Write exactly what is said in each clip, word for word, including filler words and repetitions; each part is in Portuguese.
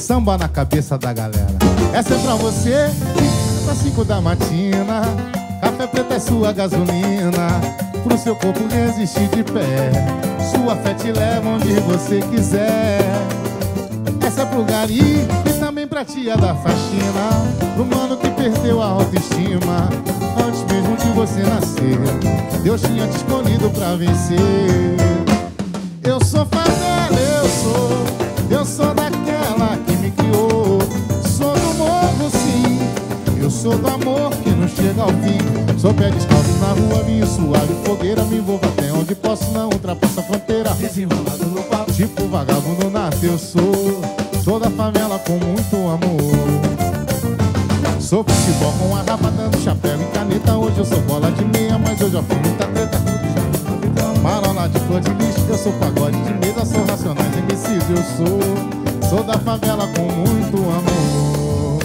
samba na cabeça da galera. Essa é pra você, às cinco da matina. Café preto é sua gasolina, pro seu corpo resistir de pé. Sua fé te leva onde você quiser. Essa é pro gari e também pra tia da faxina, pro mano que perdeu a autoestima. Antes mesmo de você nascer, Deus tinha te escolhido pra vencer. Eu sou favela, eu sou, eu sou daquela que me criou. Sou do morro, sim, eu sou do amor que não chega ao fim. Sou pé descalço na rua, vinho suave, fogueira. Me envolvo até onde posso, não ultrapassa a fronteira. Desenrolado no papo, tipo vagabundo nato eu sou. Sou da favela com muito amor. Sou futebol com a rapa, dando chapéu e caneta. Hoje eu sou bola de meia, mas eu já fui muita treta. Marola de flor de lixo, eu sou pagode de mesa. Sou Racionais M Cs, eu sou. Sou da favela com muito amor.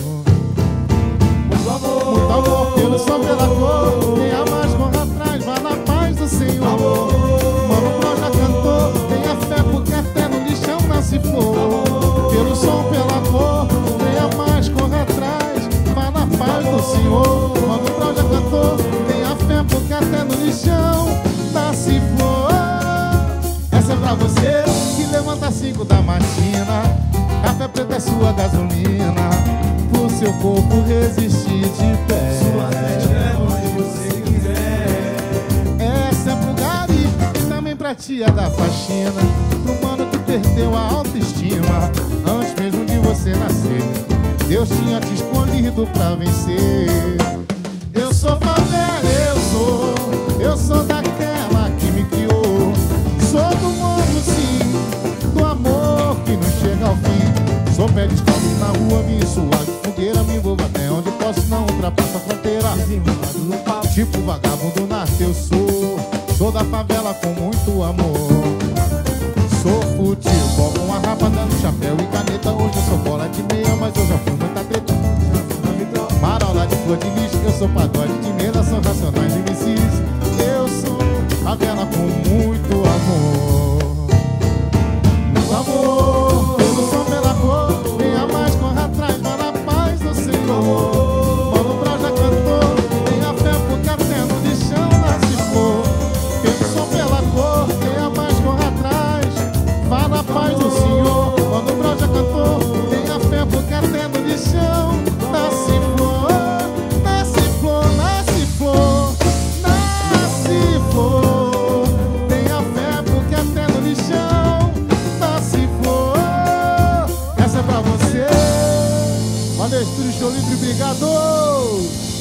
Muito amor, muito amor pelo som, pela cor. Quem a mais corre atrás, vai na paz do Senhor. Mano Brown já cantou, tenha fé porque até no lixão nasce flor. Pelo som, pela cor, quem a mais corre atrás, vai na paz do Senhor. Mano Brown já cantou, tenha fé porque até no lixão nasce flor. Essa é pra você que levanta às cinco da matina. Café preto é sua gasolina, pro seu corpo resistir de pé. Sua fé é onde você quiser. Essa é pro gari e também pra tia da faxina, pro mano que perdeu a autoestima. Antes mesmo de você nascer, Deus tinha te escolhido pra vencer. Eu sou favela, eu sou, eu sou daquela que me criou. Sou do morro, sim, do amor que não chega ao fim. Sou pé descalço na rua, vinho suave, fogueira. Me envolvo até onde posso, não ultrapassa a fronteira. Desenrolado no papo, tipo vagabundo nato eu sou. Sou da favela com muito amor. Sou futebol com a rapa, dando chapéu e caneta. Hoje eu sou bola de meia, mas eu já fui muita treta. Marola de flor de lixo, eu sou pagode de mesa. Sou Racionais M Cs, eu sou favela com muito amor. Muito amor, pelo som, pela cor. Quem a mais corre atrás, vai na paz do Senhor. Mano Brown já cantou, tenha fé porque até no lixão nasce flor. Pelo som, pela cor, quem a mais corre atrás, vai na paz do Senhor. Mano Brown já cantou, tenha fé porque até no lixão nasce flor. Nasce flor, nasce flor, nasce flor. Tenha fé porque até no lixão nasce flor. Essa é pra você. Valeu, Estúdio Show Livre, obrigado!